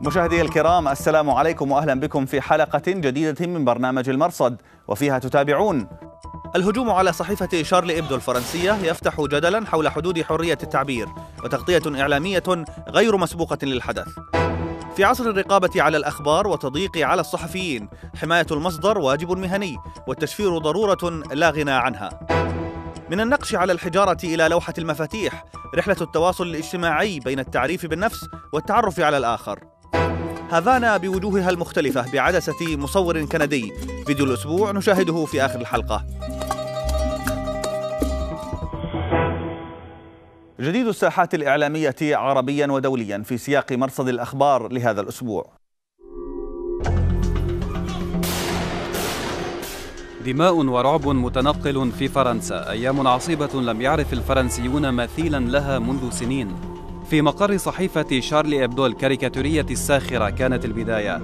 مشاهدي الكرام، السلام عليكم وأهلا بكم في حلقة جديدة من برنامج المرصد، وفيها تتابعون: الهجوم على صحيفة شارلي إبدو الفرنسية يفتح جدلا حول حدود حرية التعبير، وتغطية إعلامية غير مسبوقة للحدث. في عصر الرقابة على الأخبار والتضييق على الصحفيين، حماية المصدر واجب مهني، والتشفير ضرورة لا غنى عنها. من النقش على الحجارة إلى لوحة المفاتيح، رحلة التواصل الاجتماعي بين التعريف بالنفس والتعرف على الآخر. هافانا بوجوهها المختلفة بعدسة مصور كندي. فيديو الأسبوع نشاهده في آخر الحلقة. جديد الساحات الإعلامية عربيا ودوليا في سياق مرصد الأخبار لهذا الأسبوع. دماء ورعب متنقل في فرنسا، أيام عصيبة لم يعرف الفرنسيون مثيلا لها منذ سنين. في مقر صحيفة شارلي إبدو الكاريكاتورية الساخرة كانت البداية.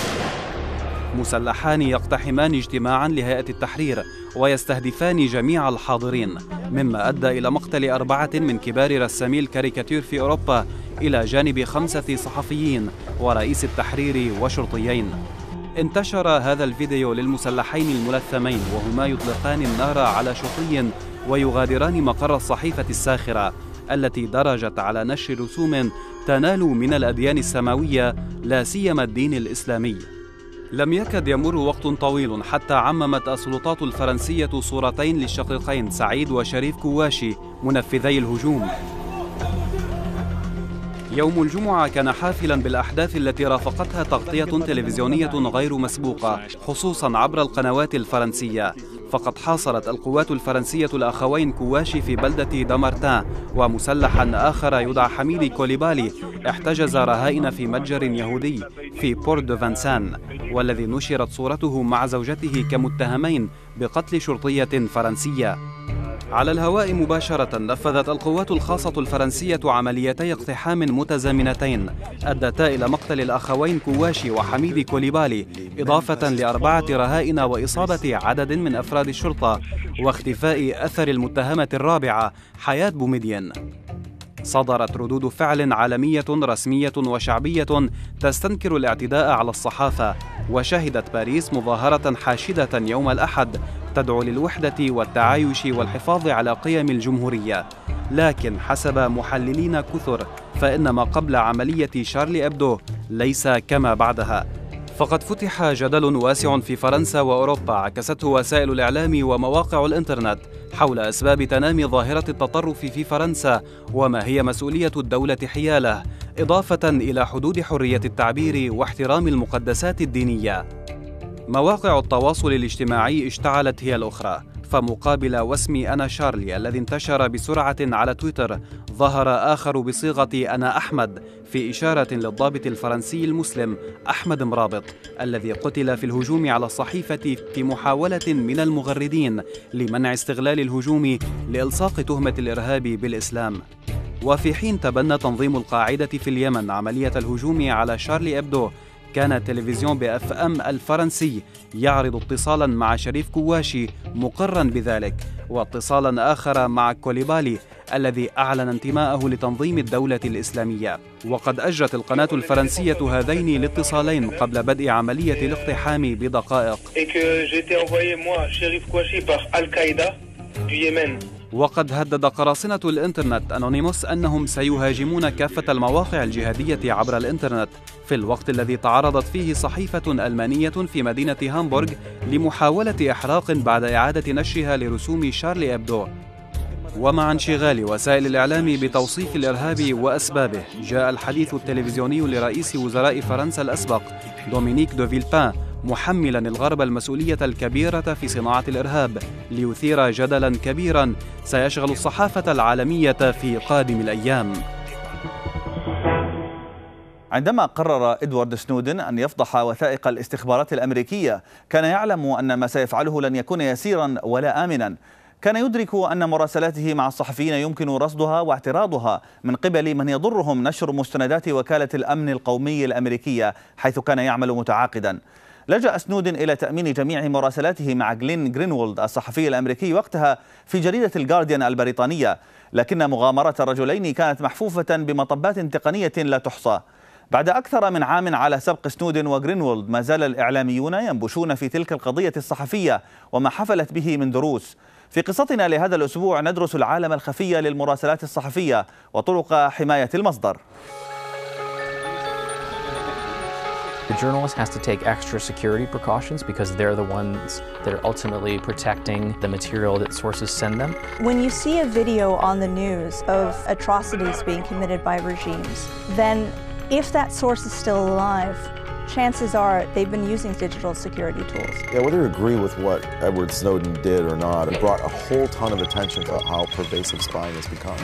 مسلحان يقتحمان اجتماعا لهيئة التحرير ويستهدفان جميع الحاضرين، مما أدى إلى مقتل 4 من كبار رسامي الكاريكاتير في أوروبا إلى جانب 5 صحفيين ورئيس التحرير وشرطيين. انتشر هذا الفيديو للمسلحين الملثمين وهما يطلقان النار على شرطي ويغادران مقر الصحيفة الساخرة التي درجت على نشر رسوم تنال من الأديان السماوية لا سيما الدين الإسلامي. لم يكد يمر وقت طويل حتى عممت السلطات الفرنسية صورتين للشقيقين سعيد وشريف كواشي منفذي الهجوم. يوم الجمعة كان حافلا بالأحداث التي رافقتها تغطية تلفزيونية غير مسبوقة، خصوصا عبر القنوات الفرنسية، فقد حاصرت القوات الفرنسية الأخوين كواشي في بلدة دامارتان، ومسلحا آخر يدعى حميدي كوليبالي احتجز رهائن في متجر يهودي في بورت دو فانسان، والذي نشرت صورته مع زوجته كمتهمين بقتل شرطية فرنسية. على الهواء مباشرة نفذت القوات الخاصة الفرنسية عمليتي اقتحام متزامنتين أدتا إلى مقتل الأخوين كواشي وحميدي كوليبالي، إضافة ل4 رهائن وإصابة عدد من أفراد الشرطة واختفاء أثر المتهمة الرابعة حياة بوميديان. صدرت ردود فعل عالمية رسمية وشعبية تستنكر الاعتداء على الصحافة، وشهدت باريس مظاهرة حاشدة يوم الأحد تدعو للوحدة والتعايش والحفاظ على قيم الجمهورية. لكن حسب محللين كثر فإن ما قبل عملية شارلي إبدو ليس كما بعدها، فقد فتح جدل واسع في فرنسا وأوروبا عكسته وسائل الإعلام ومواقع الإنترنت حول أسباب تنامي ظاهرة التطرف في فرنسا وما هي مسؤولية الدولة حياله، إضافة إلى حدود حرية التعبير واحترام المقدسات الدينية. مواقع التواصل الاجتماعي اشتعلت هي الأخرى، فمقابل واسمي أنا شارلي الذي انتشر بسرعة على تويتر، ظهر آخر بصيغة أنا أحمد في إشارة للضابط الفرنسي المسلم أحمد مرابط الذي قتل في الهجوم على الصحيفة في محاولة من المغردين لمنع استغلال الهجوم لإلصاق تهمة الإرهاب بالإسلام. وفي حين تبنى تنظيم القاعدة في اليمن عملية الهجوم على شارلي إبدو، كان تلفزيون BFM الفرنسي يعرض اتصالا مع شريف كواشي مقرا بذلك، واتصالا آخر مع كوليبالي الذي أعلن انتماءه لتنظيم الدولة الإسلامية. وقد أجرت القناة الفرنسية هذين الاتصالين قبل بدء عملية الاقتحام بدقائق. وقد هدد قراصنة الإنترنت أنونيموس أنهم سيهاجمون كافة المواقع الجهادية عبر الإنترنت في الوقت الذي تعرضت فيه صحيفة ألمانية في مدينة هامبورغ لمحاولة إحراق بعد إعادة نشرها لرسوم شارلي إبدو. ومع انشغال وسائل الإعلام بتوصيف الإرهاب وأسبابه، جاء الحديث التلفزيوني لرئيس وزراء فرنسا الأسبق دومينيك دو فيلبان محملا الغرب المسؤولية الكبيرة في صناعة الإرهاب، ليثير جدلا كبيرا سيشغل الصحافة العالمية في قادم الأيام. عندما قرر إدوارد سنودن أن يفضح وثائق الاستخبارات الأمريكية، كان يعلم أن ما سيفعله لن يكون يسيرا ولا آمنا. كان يدرك أن مراسلاته مع الصحفيين يمكن رصدها واعتراضها من قبل من يضرهم نشر مستندات وكالة الأمن القومي الأمريكية، حيث كان يعمل متعاقدا. لجأ سنودن إلى تأمين جميع مراسلاته مع جلين جرينولد الصحفي الأمريكي وقتها في جريدة الجارديان البريطانية، لكن مغامرة الرجلين كانت محفوفة بمطبات تقنية لا تحصى. بعد أكثر من عام على سبق سنودن وغرينوولد، ما زال الإعلاميون ينبشون في تلك القضية الصحفية وما حفلت به من دروس. في قصتنا لهذا الأسبوع ندرس العالم الخفي للمراسلات الصحفية وطرق حماية المصدر. The journalist has to take extra security precautions because they're the ones that are ultimately protecting the material that sources send them. When you see a video on the news of atrocities being committed by regimes, then if that source is still alive, chances are they've been using digital security tools. Yeah, whether you agree with what Edward Snowden did or not, it brought a whole ton of attention to how pervasive spying has become.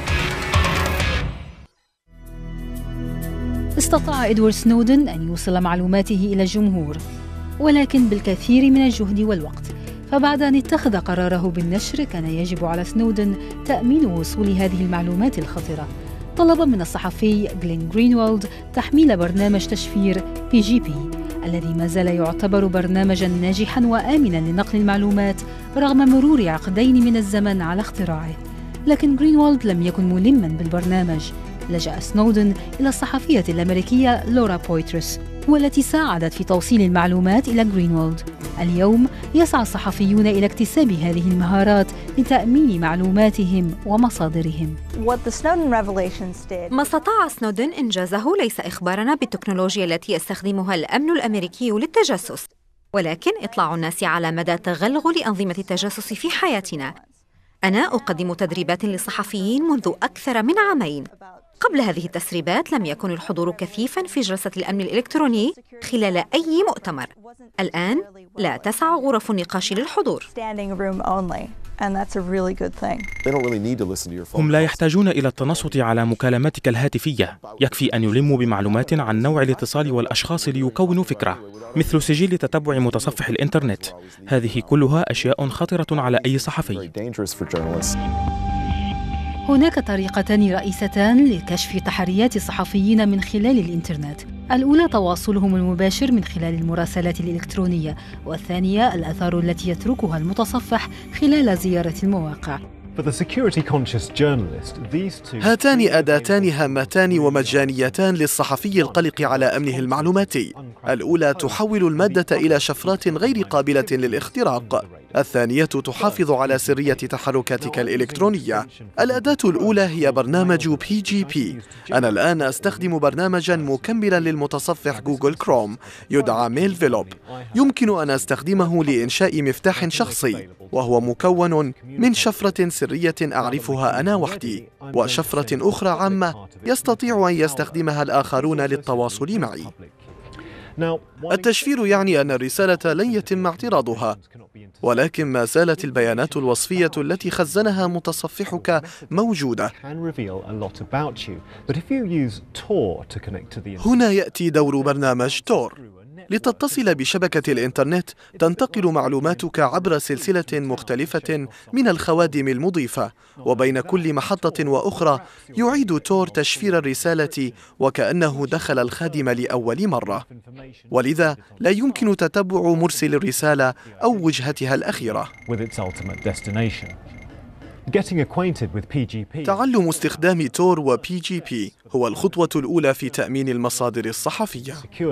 استطاع إدوارد سنودن أن يوصل معلوماته إلى الجمهور، ولكن بالكثير من الجهد والوقت. فبعد أن اتخذ قراره بالنشر، كان يجب على سنودن تأمين وصول هذه المعلومات الخطرة. طلب من الصحفي غلين غرينوولد تحميل برنامج تشفير PGP الذي ما زال يعتبر برنامجاً ناجحاً وآمناً لنقل المعلومات رغم مرور عقدين من الزمن على اختراعه. لكن غرينوولد لم يكن ملماً بالبرنامج. لجأ سنودن إلى الصحفية الأمريكية لورا بويترس، والتي ساعدت في توصيل المعلومات إلى غرينوولد. اليوم يسعى الصحفيون إلى اكتساب هذه المهارات لتأمين معلوماتهم ومصادرهم. ما استطاع سنودن إنجازه ليس إخبارنا بالتكنولوجيا التي يستخدمها الأمن الأمريكي للتجسس، ولكن إطلاع الناس على مدى تغلغل أنظمة التجسس في حياتنا. أنا أقدم تدريبات للصحفيين منذ أكثر من عامين. قبل هذه التسريبات لم يكن الحضور كثيفاً في جلسة الأمن الإلكتروني خلال أي مؤتمر. الآن لا تسع غرف النقاش للحضور. هم لا يحتاجون إلى التنصت على مكالماتك الهاتفية، يكفي أن يلموا بمعلومات عن نوع الاتصال والأشخاص ليكونوا فكرة، مثل سجل تتبع متصفح الإنترنت. هذه كلها أشياء خطرة على أي صحفي. هناك طريقتان رئيستان لكشف تحريات الصحفيين من خلال الإنترنت. الأولى تواصلهم المباشر من خلال المراسلات الإلكترونية، والثانية الآثار التي يتركها المتصفح خلال زيارة المواقع. هاتان أداتان هامتان ومجانيتان للصحفي القلق على أمنه المعلوماتي. الأولى تحول المادة إلى شفرات غير قابلة للاختراق، الثانية تحافظ على سرية تحركاتك الإلكترونية. الأداة الأولى هي برنامج PGP. أنا الآن أستخدم برنامجاً مكملاً للمتصفح جوجل كروم يدعى ميلفيلوب. يمكن أن أستخدمه لإنشاء مفتاح شخصي، وهو مكون من شفرة سرية أعرفها أنا وحدي، وشفرة أخرى عامة يستطيع أن يستخدمها الآخرون للتواصل معي. التشفير يعني أن الرسالة لن يتم اعتراضها، ولكن ما زالت البيانات الوصفية التي خزنها متصفحك موجودة. هنا يأتي دور برنامج تور. لتتصل بشبكة الإنترنت، تنتقل معلوماتك عبر سلسلة مختلفة من الخوادم المضيفة، وبين كل محطة وأخرى يعيد تور تشفير الرسالة وكأنه دخل الخادم لأول مرة، ولذا لا يمكن تتبع مرسل الرسالة أو وجهتها الأخيرة. تعلم استخدام تور و PGP هو الخطوة الأولى في تأمين المصادر الصحفية.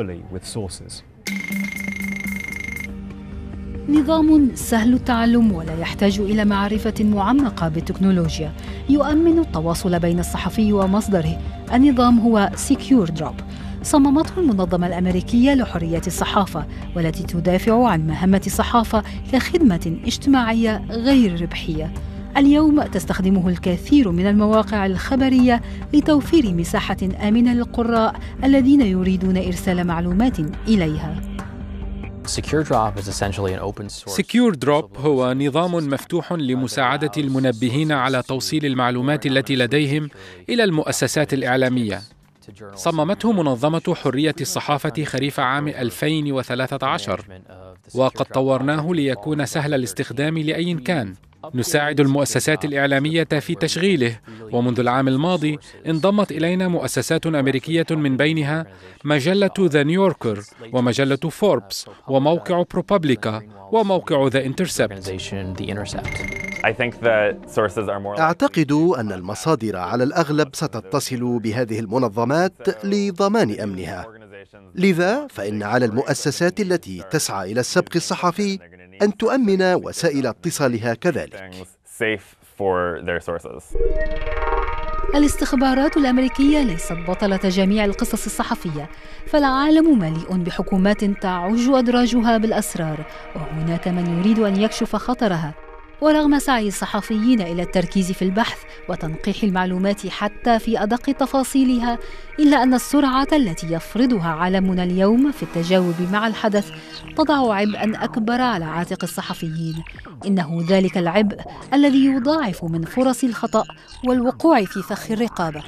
نظام سهل التعلم ولا يحتاج إلى معرفة معمقة بالتكنولوجيا، يؤمن التواصل بين الصحفي ومصدره. النظام هو SecureDrop، صممته المنظمة الأمريكية لحرية الصحافة، والتي تدافع عن مهمة الصحافة كخدمة اجتماعية غير ربحية. اليوم تستخدمه الكثير من المواقع الخبرية لتوفير مساحة آمنة للقراء الذين يريدون إرسال معلومات إليها. SecureDrop هو نظام مفتوح لمساعدة المنبهين على توصيل المعلومات التي لديهم إلى المؤسسات الإعلامية. صممته منظمة حرية الصحافة خريف عام 2013، وقد طورناه ليكون سهل الاستخدام لأي كان. نساعد المؤسسات الإعلامية في تشغيله، ومنذ العام الماضي انضمت إلينا مؤسسات أمريكية من بينها مجلة ذا نيويوركر ومجلة فوربس وموقع بروبابليكا وموقع ذا انترسبت. أعتقد أن المصادر على الأغلب ستتصل بهذه المنظمات لضمان أمنها. لذا فإن على المؤسسات التي تسعى إلى السبق الصحفي أن تؤمن وسائل اتصالها كذلك. الاستخبارات الأمريكية ليست بطلة جميع القصص الصحفية، فالعالم مليء بحكومات تعج أدراجها بالأسرار، وهناك من يريد أن يكشف خطرها. ورغم سعي الصحفيين إلى التركيز في البحث وتنقيح المعلومات حتى في أدق تفاصيلها، إلا أن السرعة التي يفرضها عالمنا اليوم في التجاوب مع الحدث تضع عبئاً أكبر على عاتق الصحفيين. إنه ذلك العبء الذي يضاعف من فرص الخطأ والوقوع في فخ الرقابة.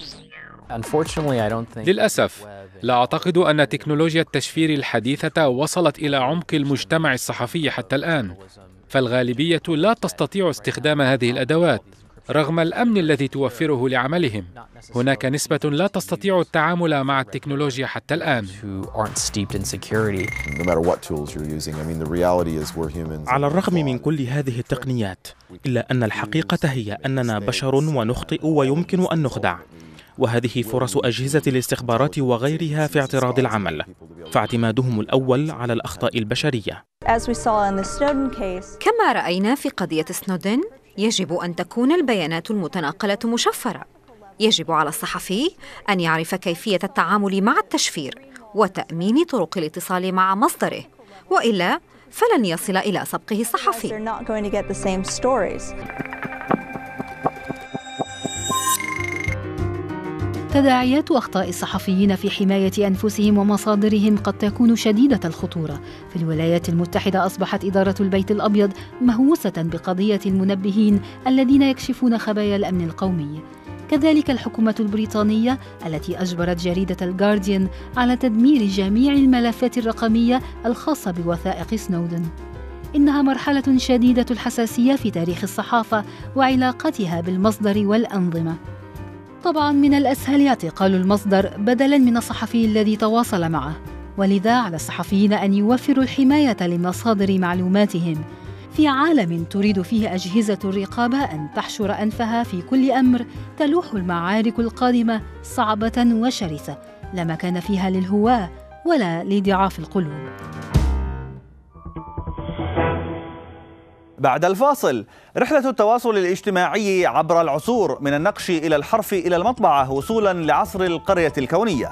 للأسف لا أعتقد أن تكنولوجيا التشفير الحديثة وصلت إلى عمق المجتمع الصحفي حتى الآن، فالغالبية لا تستطيع استخدام هذه الأدوات رغم الأمن الذي توفره لعملهم. هناك نسبة لا تستطيع التعامل مع التكنولوجيا حتى الآن. على الرغم من كل هذه التقنيات، إلا أن الحقيقة هي أننا بشر ونخطئ ويمكن أن نخدع، وهذه فرص أجهزة الاستخبارات وغيرها في اعتراض العمل، فاعتمادهم الأول على الأخطاء البشرية. كما رأينا في قضية سنودن، يجب أن تكون البيانات المتناقلة مشفرة. يجب على الصحفي أن يعرف كيفية التعامل مع التشفير وتأمين طرق الاتصال مع مصدره، وإلا فلن يصل إلى سبقه الصحفي. تداعيات أخطاء الصحفيين في حماية أنفسهم ومصادرهم قد تكون شديدة الخطورة. في الولايات المتحدة أصبحت إدارة البيت الأبيض مهووسة بقضية المنبهين الذين يكشفون خبايا الأمن القومي. كذلك الحكومة البريطانية التي أجبرت جريدة الجارديان على تدمير جميع الملفات الرقمية الخاصة بوثائق سنودن. إنها مرحلة شديدة الحساسية في تاريخ الصحافة وعلاقتها بالمصدر والأنظمة. طبعاً من الأسهل اعتقال المصدر بدلاً من الصحفي الذي تواصل معه، ولذا على الصحفيين أن يوفروا الحماية لمصادر معلوماتهم في عالم تريد فيه أجهزة الرقابة أن تحشر أنفها في كل أمر. تلوح المعارك القادمة صعبة وشرسة لا مكان فيها للهواة ولا لضعاف القلوب. بعد الفاصل، رحلة التواصل الاجتماعي عبر العصور، من النقش إلى الحرف إلى المطبعة، وصولاً لعصر القرية الكونية.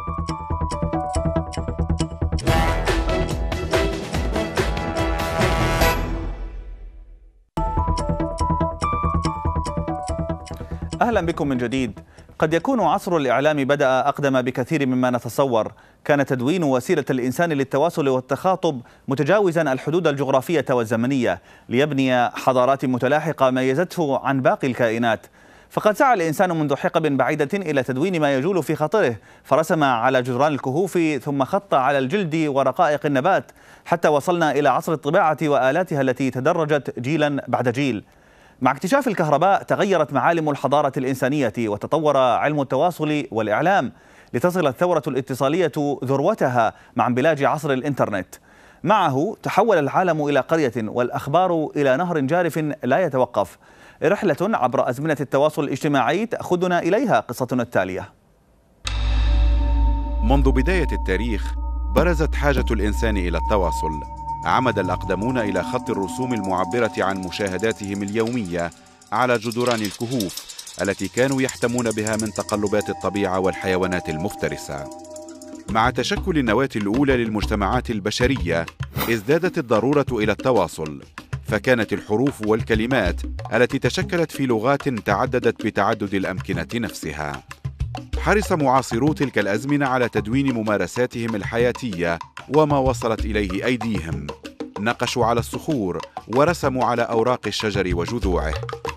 أهلا بكم من جديد. قد يكون عصر الإعلام بدأ أقدم بكثير مما نتصور. كان تدوين وسيلة الإنسان للتواصل والتخاطب متجاوزا الحدود الجغرافية والزمنية ليبني حضارات متلاحقة ميزته عن باقي الكائنات. فقد سعى الإنسان منذ حقب بعيدة إلى تدوين ما يجول في خاطره، فرسم على جدران الكهوف ثم خط على الجلد ورقائق النبات، حتى وصلنا إلى عصر الطباعة وآلاتها التي تدرجت جيلا بعد جيل. مع اكتشاف الكهرباء تغيرت معالم الحضارة الإنسانية وتطور علم التواصل والإعلام، لتصل الثورة الاتصالية ذروتها مع انبلاج عصر الإنترنت. معه تحول العالم إلى قرية والأخبار إلى نهر جارف لا يتوقف. رحلة عبر أزمنة التواصل الاجتماعي تأخذنا إليها قصتنا التالية. منذ بداية التاريخ برزت حاجة الإنسان إلى التواصل. عمد الأقدمون إلى خط الرسوم المعبرة عن مشاهداتهم اليومية على جدران الكهوف التي كانوا يحتمون بها من تقلبات الطبيعة والحيوانات المفترسة. مع تشكل النواة الأولى للمجتمعات البشرية ازدادت الضرورة إلى التواصل، فكانت الحروف والكلمات التي تشكلت في لغات تعددت بتعدد الأمكنة نفسها. حرص معاصرو تلك الأزمنة على تدوين ممارساتهم الحياتية وما وصلت إليه أيديهم. نقشوا على الصخور ورسموا على أوراق الشجر وجذوعه.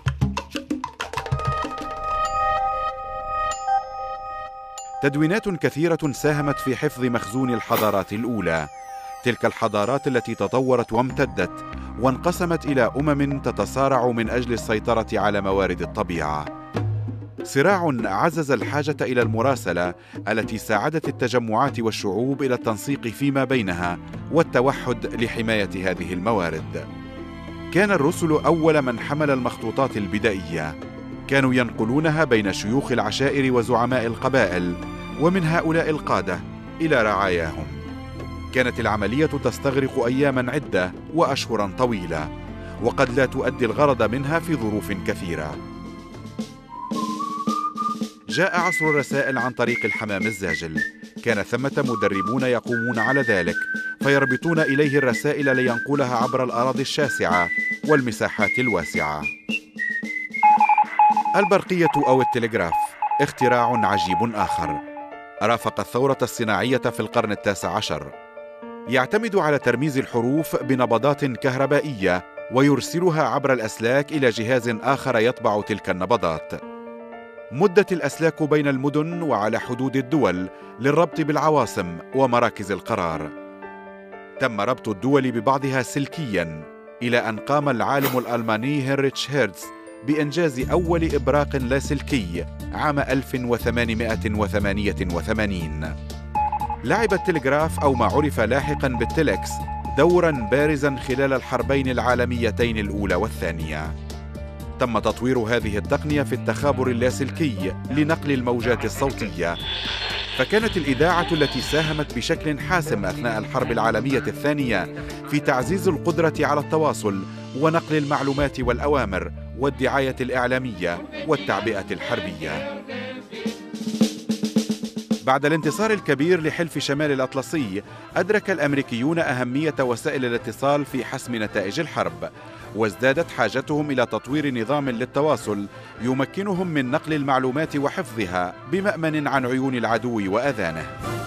تدوينات كثيرة ساهمت في حفظ مخزون الحضارات الأولى، تلك الحضارات التي تطورت وامتدت وانقسمت إلى تتصارع من أجل السيطرة على موارد الطبيعة. صراع عزز الحاجة إلى المراسلة التي ساعدت التجمعات والشعوب إلى التنسيق فيما بينها والتوحد لحماية هذه الموارد. كان الرسل أول من حمل المخطوطات البدائية. كانوا ينقلونها بين شيوخ العشائر وزعماء القبائل، ومن هؤلاء القادة إلى رعاياهم. كانت العملية تستغرق أياماً عدة وأشهراً طويلة، وقد لا تؤدي الغرض منها في ظروف كثيرة. جاء عصر الرسائل عن طريق الحمام الزاجل. كان ثمة مدربون يقومون على ذلك، فيربطون إليه الرسائل لينقلها عبر الأراضي الشاسعة والمساحات الواسعة. البرقية أو التلغراف اختراع عجيب آخر رافق الثورة الصناعية في القرن ال19. يعتمد على ترميز الحروف بنبضات كهربائية ويرسلها عبر الأسلاك إلى جهاز آخر يطبع تلك النبضات. مدت الأسلاك بين المدن وعلى حدود الدول للربط بالعواصم ومراكز القرار. تم ربط الدول ببعضها سلكياً إلى أن قام العالم الألماني هنريتش هيرتز بإنجاز أول إبراق لاسلكي عام 1888. لعب التلغراف أو ما عرف لاحقاً بالتلكس دوراً بارزاً خلال الحربين العالميتين الأولى والثانية. تم تطوير هذه التقنية في التخابر اللاسلكي لنقل الموجات الصوتية، فكانت الإذاعة التي ساهمت بشكل حاسم أثناء الحرب العالمية الثانية في تعزيز القدرة على التواصل ونقل المعلومات والأوامر والدعاية الإعلامية والتعبئة الحربية. بعد الانتصار الكبير لحلف شمال الأطلسي، أدرك الأمريكيون أهمية وسائل الاتصال في حسم نتائج الحرب، وازدادت حاجتهم إلى تطوير نظام للتواصل يمكنهم من نقل المعلومات وحفظها بمأمن عن عيون العدو وأذانه.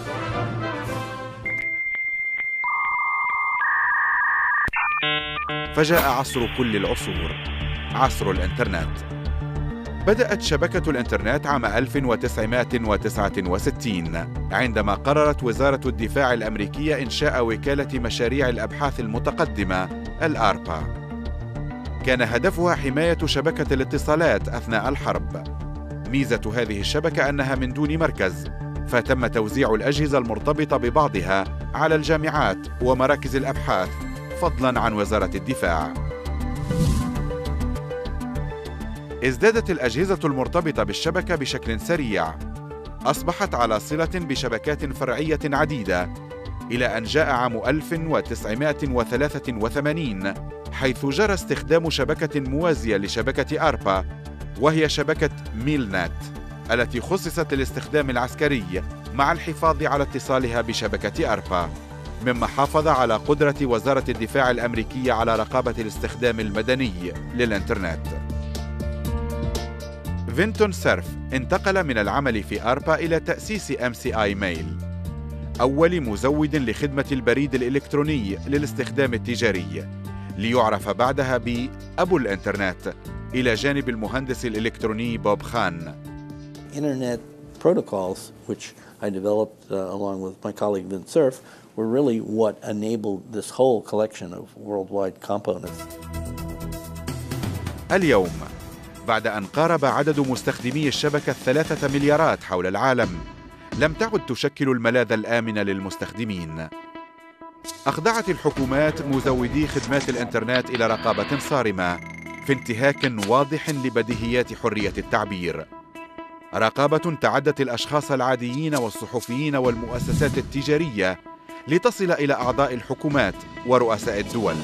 فجاء عصر كل العصور، عصر الإنترنت. بدأت شبكة الإنترنت عام 1969 عندما قررت وزارة الدفاع الأمريكية إنشاء وكالة مشاريع الأبحاث المتقدمة الآربا. كان هدفها حماية شبكة الاتصالات أثناء الحرب. ميزة هذه الشبكة أنها من دون مركز، فتم توزيع الأجهزة المرتبطة ببعضها على الجامعات ومراكز الأبحاث فضلاً عن وزارة الدفاع. ازدادت الأجهزة المرتبطة بالشبكة بشكل سريع، أصبحت على صلة بشبكات فرعية عديدة، إلى أن جاء عام 1983 حيث جرى استخدام شبكة موازية لشبكة آربا، وهي شبكة ميلنت التي خصصت للاستخدام العسكري مع الحفاظ على اتصالها بشبكة آربا، مما حافظ على قدرة وزارة الدفاع الأمريكية على رقابة الاستخدام المدني للإنترنت. فينتون سيرف انتقل من العمل في آربا إلى تأسيس MCI ميل، أول مزود لخدمة البريد الإلكتروني للاستخدام التجاري، ليعرف بعدها بأبو الإنترنت إلى جانب المهندس الإلكتروني بوب خان. Internet protocols, which I developed along with my colleague Vint Cerf, were really what enabled this whole collection of worldwide components. اليوم بعد أن قارب عدد مستخدمي الشبكة 3 مليارات حول العالم، لم تعد تشكل الملاذ الآمن للمستخدمين. أخضعت الحكومات مزودي خدمات الإنترنت إلى رقابة صارمة في انتهاك واضح لبديهيات حرية التعبير. رقابة تعدت الأشخاص العاديين والصحفيين والمؤسسات التجارية لتصل إلى أعضاء الحكومات ورؤساء الدول.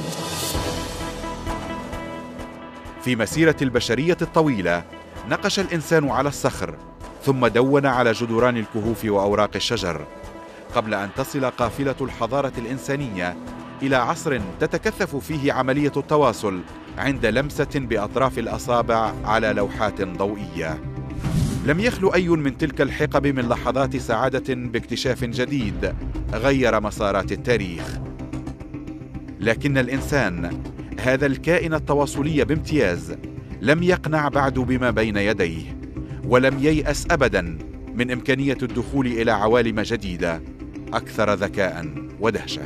في مسيرة البشرية الطويلة نقش الإنسان على الصخر، ثم دون على جدران الكهوف وأوراق الشجر، قبل أن تصل قافلة الحضارة الإنسانية إلى عصر تتكثف فيه عملية التواصل عند لمسة بأطراف الأصابع على لوحات ضوئية. لم يخلو أي من تلك الحقب من لحظات سعادة باكتشاف جديد غير مسارات التاريخ. لكن الإنسان، هذا الكائن التواصلي بامتياز، لم يقنع بعد بما بين يديه، ولم ييأس أبداً من إمكانية الدخول إلى عوالم جديدة أكثر ذكاء ودهشة.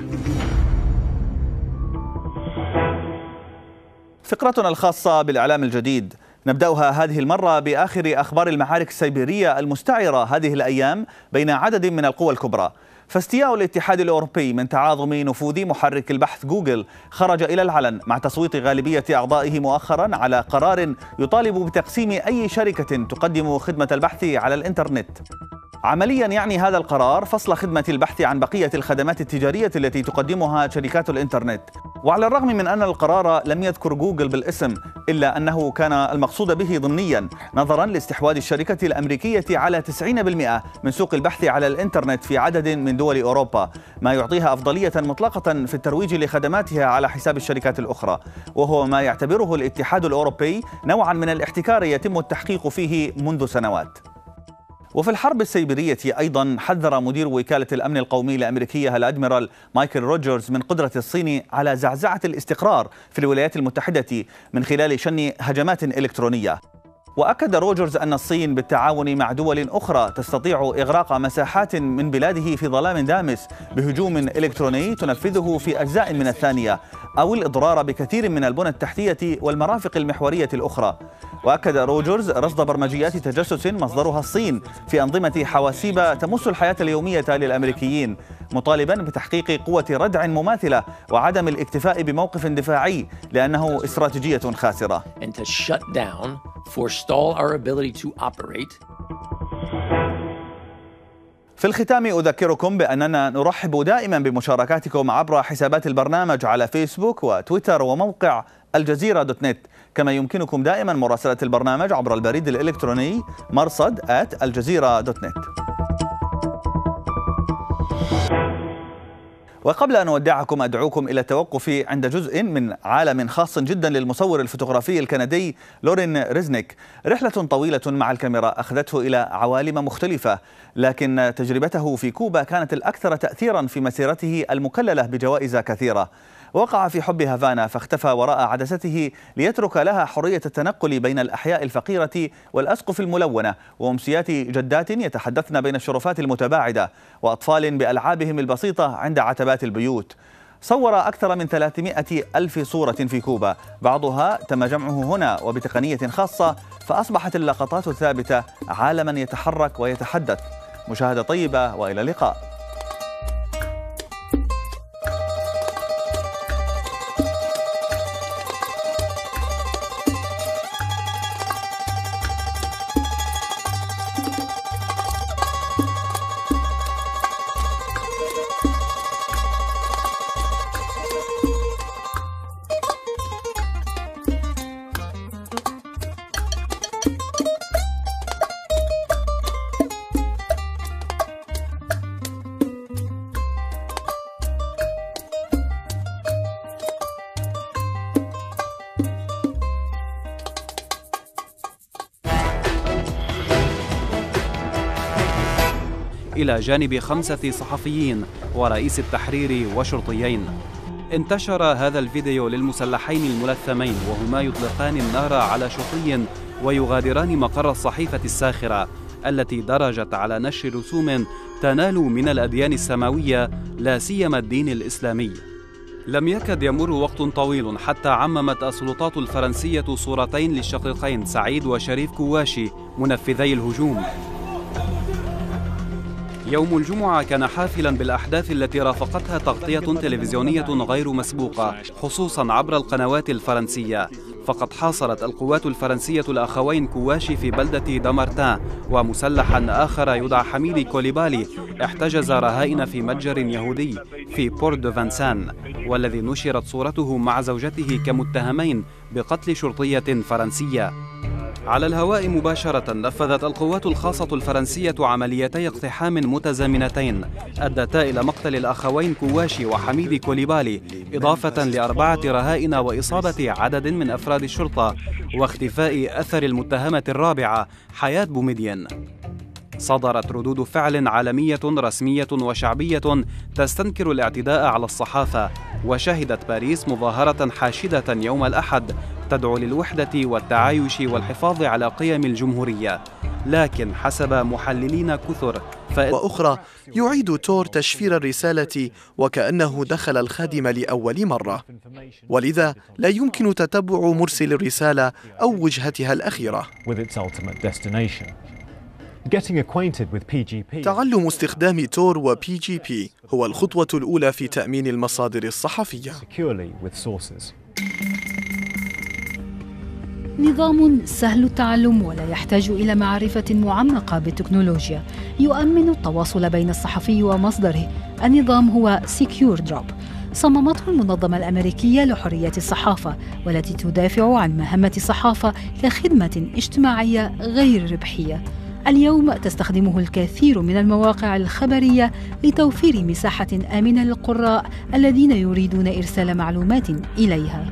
فقرتنا الخاصة بالإعلام الجديد نبدأها هذه المرة بآخر أخبار المعارك السيبيرية المستعرة هذه الأيام بين عدد من القوى الكبرى. فاستياء الاتحاد الأوروبي من تعاظم نفوذ محرك البحث جوجل خرج إلى العلن مع تصويت غالبية أعضائه مؤخرا على قرار يطالب بتقسيم أي شركة تقدم خدمة البحث على الإنترنت. عمليا يعني هذا القرار فصل خدمة البحث عن بقية الخدمات التجارية التي تقدمها شركات الإنترنت. وعلى الرغم من أن القرار لم يذكر جوجل بالاسم إلا أنه كان المقصود به ضمنيا نظرا لاستحواذ الشركة الأمريكية على 90% من سوق البحث على الإنترنت في عدد من دول أوروبا، ما يعطيها أفضلية مطلقة في الترويج لخدماتها على حساب الشركات الأخرى، وهو ما يعتبره الاتحاد الأوروبي نوعا من الاحتكار يتم التحقيق فيه منذ سنوات. وفي الحرب السيبرية أيضا حذر مدير وكالة الأمن القومي الأمريكية الأدميرال مايكل روجرز من قدرة الصين على زعزعة الاستقرار في الولايات المتحدة من خلال شن هجمات إلكترونية. وأكد روجرز أن الصين بالتعاون مع دول أخرى تستطيع إغراق مساحات من بلاده في ظلام دامس بهجوم إلكتروني تنفذه في أجزاء من الثانية، أو الإضرار بكثير من البنى التحتية والمرافق المحورية الأخرى. وأكد روجرز رصد برمجيات تجسس مصدرها الصين في أنظمة حواسيب تمس الحياة اليومية للأمريكيين، مطالبا بتحقيق قوة ردع مماثلة وعدم الاكتفاء بموقف دفاعي لأنه استراتيجية خاسرة. في الختام أذكركم بأننا نرحب دائما بمشاركاتكم عبر حسابات البرنامج على فيسبوك وتويتر وموقع الجزيرة .net، كما يمكنكم دائما مراسلة البرنامج عبر البريد الإلكتروني مرصد@الجزيرة.net. وقبل أن أودعكم أدعوكم إلى التوقف عند جزء من عالم خاص جدا للمصور الفوتوغرافي الكندي لورين ريزنيك. رحلة طويلة مع الكاميرا أخذته إلى عوالم مختلفة، لكن تجربته في كوبا كانت الأكثر تأثيرا في مسيرته المكللة بجوائز كثيرة. وقع في حب هافانا فاختفى وراء عدسته ليترك لها حرية التنقل بين الأحياء الفقيرة والأسقف الملونة وأمسيات جدات يتحدثن بين الشرفات المتباعدة وأطفال بألعابهم البسيطة عند عتبات البيوت. صور أكثر من 300,000 صورة في كوبا، بعضها تم جمعه هنا وبتقنية خاصة، فأصبحت اللقطات الثابتة عالما يتحرك ويتحدث. مشاهدة طيبة وإلى اللقاء. إلى جانب 5 صحفيين ورئيس التحرير وشرطيين. انتشر هذا الفيديو للمسلحين الملثمين وهما يطلقان النار على شرطي ويغادران مقر الصحيفة الساخرة التي درجت على نشر رسوم تنال من الأديان السماوية لا سيما الدين الإسلامي. لم يكد يمر وقت طويل حتى عممت السلطات الفرنسية صورتين للشقيقين سعيد وشريف كواشي منفذي الهجوم. يوم الجمعة كان حافلا بالأحداث التي رافقتها تغطية تلفزيونية غير مسبوقة خصوصا عبر القنوات الفرنسية، فقد حاصرت القوات الفرنسية الأخوين كواشي في بلدة دامارتان، ومسلحا آخر يدعى حميدي كوليبالي احتجز رهائن في متجر يهودي في بورت دو فانسان، والذي نشرت صورته مع زوجته كمتهمين بقتل شرطية فرنسية. على الهواء مباشرة نفذت القوات الخاصة الفرنسية عمليتي اقتحام متزامنتين أدتا إلى مقتل الأخوين كواشي وحميدي كوليبالي، إضافة ل4 رهائن وإصابة عدد من أفراد الشرطة واختفاء أثر المتهمة الرابعة حياة بوميديان. صدرت ردود فعل عالمية رسمية وشعبية تستنكر الاعتداء على الصحافة، وشهدت باريس مظاهرة حاشدة يوم الأحد تدعو للوحدة والتعايش والحفاظ على قيم الجمهورية، لكن حسب محللين كثر وأخرى يعيد تور تشفير الرسالة وكأنه دخل الخادم لأول مرة، ولذا لا يمكن تتبع مرسل الرسالة أو وجهتها الأخيرة. تعلم استخدام تور و PGP هو الخطوة الأولى في تأمين المصادر الصحفية. نظام سهل التعلم ولا يحتاج إلى معرفة معمقة بالتكنولوجيا، يؤمن التواصل بين الصحفي ومصدره. النظام هو Secure Drop، صممته المنظمة الأمريكية لحرية الصحافة، والتي تدافع عن مهمة الصحافة كخدمة اجتماعية غير ربحية. اليوم تستخدمه الكثير من المواقع الخبرية لتوفير مساحة آمنة للقراء الذين يريدون إرسال معلومات إليها.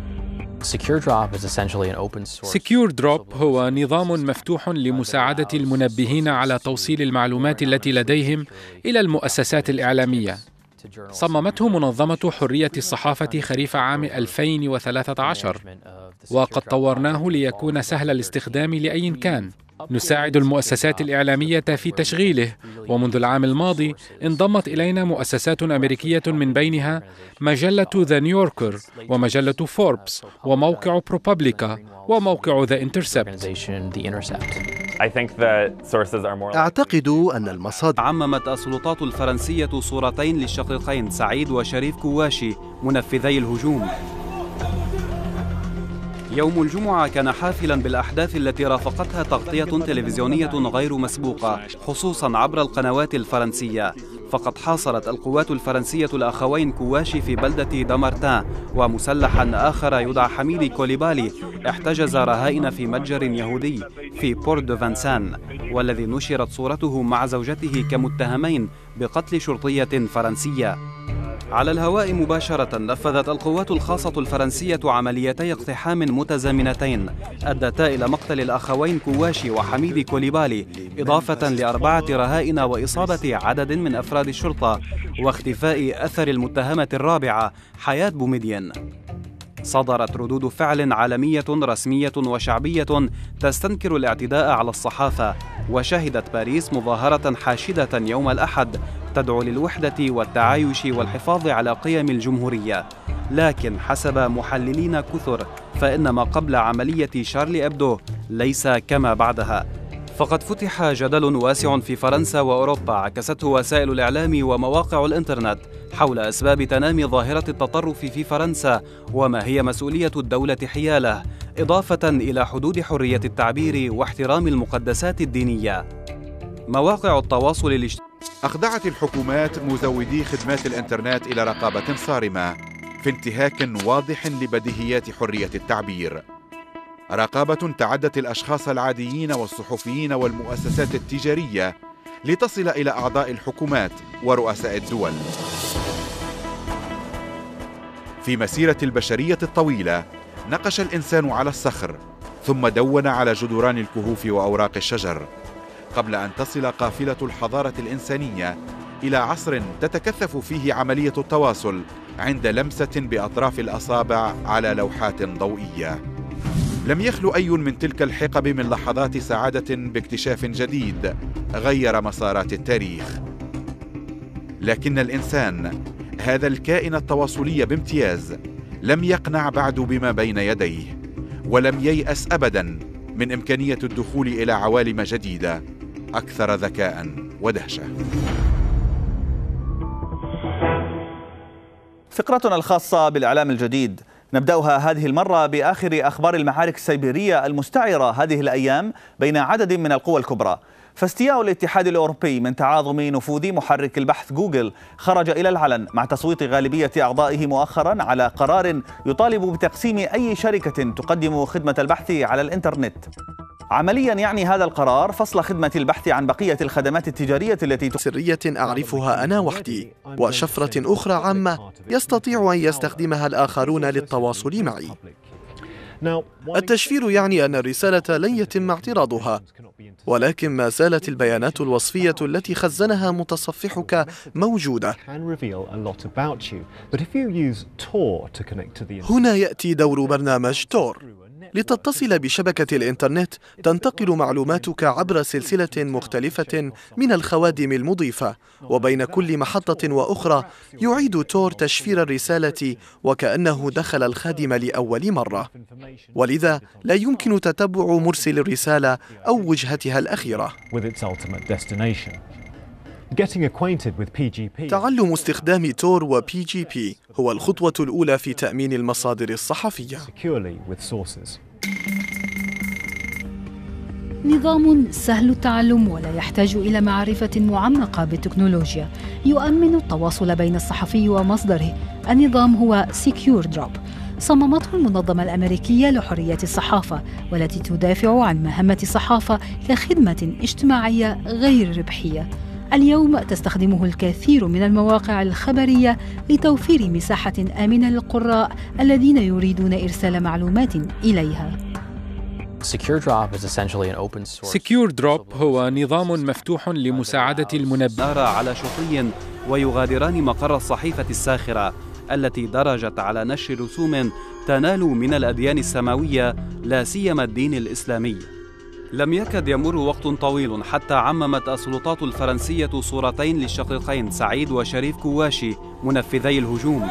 Secure Drop هو نظام مفتوح لمساعدة المنبهين على توصيل المعلومات التي لديهم إلى المؤسسات الإعلامية. صممته منظمة حرية الصحافة خريف عام 2013، وقد طورناه ليكون سهل الاستخدام لأي كان. نساعد المؤسسات الإعلامية في تشغيله، ومنذ العام الماضي انضمت إلينا مؤسسات أمريكية من بينها مجلة ذا نيويوركر ومجلة فوربس وموقع بروبابليكا وموقع ذا انترسبت. أعتقد أن المصادر عممت السلطات الفرنسية صورتين للشقيقين سعيد وشريف كواشي منفذي الهجوم. يوم الجمعة كان حافلاً بالأحداث التي رافقتها تغطية تلفزيونية غير مسبوقة، خصوصاً عبر القنوات الفرنسية. فقد حاصرت القوات الفرنسية الأخوين كواشي في بلدة دامارتان، ومسلحاً آخر يدعى حميدي كوليبالي احتجز رهائن في متجر يهودي في بورت دو فانسان، والذي نشرت صورته مع زوجته كمتهمين بقتل شرطية فرنسية. على الهواء مباشرة نفذت القوات الخاصة الفرنسية عمليتي اقتحام متزامنتين أدتا إلى مقتل الأخوين كواشي وحميدي كوليبالي، إضافة ل4 رهائن وإصابة عدد من أفراد الشرطة، واختفاء أثر المتهمة الرابعة حياة بوميديان. صدرت ردود فعل عالمية رسمية وشعبية تستنكر الاعتداء على الصحافة، وشهدت باريس مظاهرة حاشدة يوم الأحد تدعو للوحدة والتعايش والحفاظ على قيم الجمهورية. لكن حسب محللين كثر فإن ما قبل عملية شارلي إبدو ليس كما بعدها. فقد فتح جدل واسع في فرنسا وأوروبا عكسته وسائل الإعلام ومواقع الإنترنت حول أسباب تنامي ظاهرة التطرف في فرنسا وما هي مسؤولية الدولة حياله، إضافة إلى حدود حرية التعبير واحترام المقدسات الدينية. مواقع التواصل الاجتماعي أخضعت الحكومات مزودي خدمات الإنترنت إلى رقابة صارمة في انتهاك واضح لبديهيات حرية التعبير. رقابة تعدت الأشخاص العاديين والصحفيين والمؤسسات التجارية لتصل إلى أعضاء الحكومات ورؤساء الدول. في مسيرة البشرية الطويلة نقش الإنسان على الصخر، ثم دون على جدران الكهوف وأوراق الشجر، قبل أن تصل قافلة الحضارة الإنسانية إلى عصر تتكثف فيه عملية التواصل عند لمسة بأطراف الأصابع على لوحات ضوئية. لم يخلو أي من تلك الحقب من لحظات سعادة باكتشاف جديد غير مسارات التاريخ. لكن الإنسان، هذا الكائن التواصلي بامتياز، لم يقنع بعد بما بين يديه، ولم ييأس أبداً من إمكانية الدخول إلى عوالم جديدة أكثر ذكاء ودهشة. فقرتنا الخاصة بالإعلام الجديد نبدأها هذه المرة بآخر أخبار المعارك السيبرية المستعرة هذه الأيام بين عدد من القوى الكبرى. فاستياء الاتحاد الأوروبي من تعاظم نفوذ محرك البحث جوجل خرج إلى العلن مع تصويت غالبية أعضائه مؤخرا على قرار يطالب بتقسيم أي شركة تقدم خدمة البحث على الإنترنت. عمليا يعني هذا القرار فصل خدمة البحث عن بقية الخدمات التجارية التي سرية أعرفها أنا وحدي، وشفرة أخرى عامة يستطيع أن يستخدمها الآخرون للتواصل معي. التشفير يعني أن الرسالة لن يتم اعتراضها، ولكن ما زالت البيانات الوصفية التي خزنها متصفحك موجودة. هنا يأتي دور برنامج تور. لتتصل بشبكة الإنترنت تنتقل معلوماتك عبر سلسلة مختلفة من الخوادم المضيفة، وبين كل محطة وأخرى يعيد تور تشفير الرسالة وكأنه دخل الخادم لأول مرة، ولذا لا يمكن تتبع مرسل الرسالة أو وجهتها الأخيرة. تعلم استخدام تور و PGP هو الخطوة الأولى في تأمين المصادر الصحفية. نظام سهل التعلم ولا يحتاج إلى معرفة معمقة بالتكنولوجيا، يؤمن التواصل بين الصحفي ومصدره. النظام هو Secure Drop، صممته المنظمة الأمريكية لحرية الصحافة، والتي تدافع عن مهمة الصحافة كخدمة اجتماعية غير ربحية. اليوم تستخدمه الكثير من المواقع الخبرية لتوفير مساحة آمنة للقراء الذين يريدون إرسال معلومات إليها. Secure Drop هو نظام مفتوح لمساعدة المنبهين على شطي ويغادران مقر الصحيفة الساخرة التي درجت على نشر رسوم تنال من الأديان السماوية، لا سيما الدين الإسلامي. لم يكد يمر وقت طويل حتى عممت السلطات الفرنسية صورتين للشقيقين سعيد وشريف كواشي منفذي الهجوم.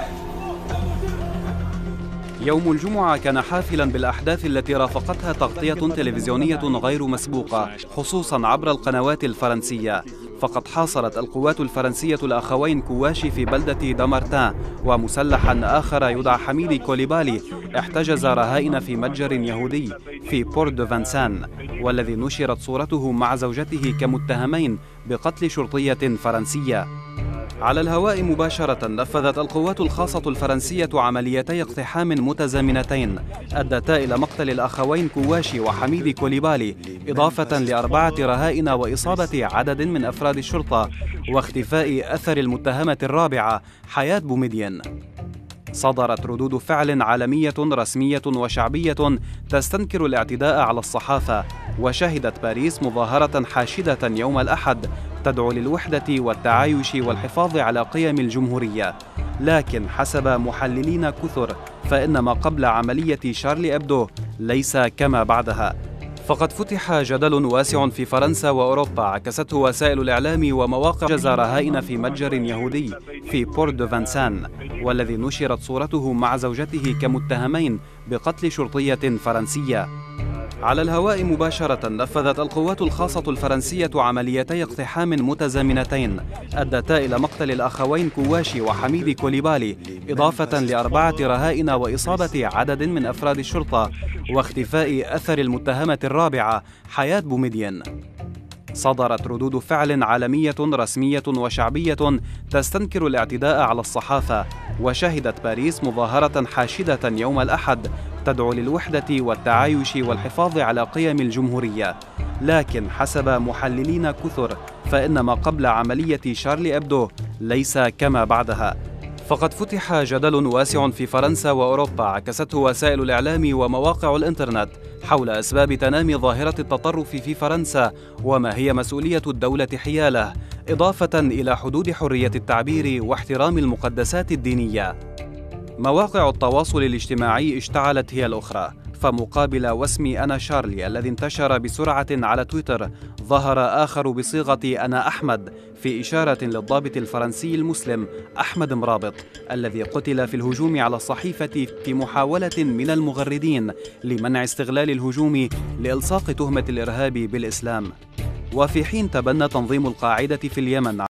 يوم الجمعة كان حافلاً بالأحداث التي رافقتها تغطية تلفزيونية غير مسبوقة، خصوصاً عبر القنوات الفرنسية. فقد حاصرت القوات الفرنسية الأخوين كواشي في بلدة دامارتان، ومسلحاً آخر يدعى حميدي كوليبالي احتجز رهائن في متجر يهودي في بورت دو فانسان، والذي نشرت صورته مع زوجته كمتهمين بقتل شرطية فرنسية. على الهواء مباشرة نفذت القوات الخاصة الفرنسية عمليتي اقتحام متزامنتين أدتا إلى مقتل الأخوين كواشي وحميدي كوليبالي، إضافة ل4 رهائن وإصابة عدد من أفراد الشرطة، واختفاء أثر المتهمة الرابعة حياة بوميديان. صدرت ردود فعل عالمية رسمية وشعبية تستنكر الاعتداء على الصحافة، وشهدت باريس مظاهرة حاشدة يوم الأحد تدعو للوحدة والتعايش والحفاظ على قيم الجمهورية. لكن حسب محللين كثر فإن ما قبل عملية شارلي إبدو ليس كما بعدها. فقد فتح جدل واسع في فرنسا وأوروبا عكسته وسائل الإعلام ومواقع رهائن في متجر يهودي في بورت دو فانسان، والذي نشرت صورته مع زوجته كمتهمين بقتل شرطية فرنسية. على الهواء مباشرة نفذت القوات الخاصة الفرنسية عمليتي اقتحام متزامنتين أدتا إلى مقتل الأخوين كواشي وحميدي كوليبالي، إضافة ل4 رهائن وإصابة عدد من أفراد الشرطة، واختفاء أثر المتهمة الرابعة حياة بوميديان. صدرت ردود فعل عالمية رسمية وشعبية تستنكر الاعتداء على الصحافة، وشهدت باريس مظاهرة حاشدة يوم الأحد تدعو للوحدة والتعايش والحفاظ على قيم الجمهورية. لكن حسب محللين كثر فإن ما قبل عملية شارلي إبدو ليس كما بعدها. فقد فتح جدل واسع في فرنسا وأوروبا عكسته وسائل الإعلام ومواقع الإنترنت حول أسباب تنامي ظاهرة التطرف في فرنسا وما هي مسؤولية الدولة حياله، إضافة إلى حدود حرية التعبير واحترام المقدسات الدينية. مواقع التواصل الاجتماعي اشتعلت هي الأخرى، فمقابل واسمي أنا شارلي الذي انتشر بسرعة على تويتر، ظهر آخر بصيغة أنا أحمد في إشارة للضابط الفرنسي المسلم أحمد مرابط الذي قتل في الهجوم على الصحيفة في محاولة من المغردين لمنع استغلال الهجوم لإلصاق تهمة الإرهاب بالإسلام. وفي حين تبنى تنظيم القاعدة في اليمن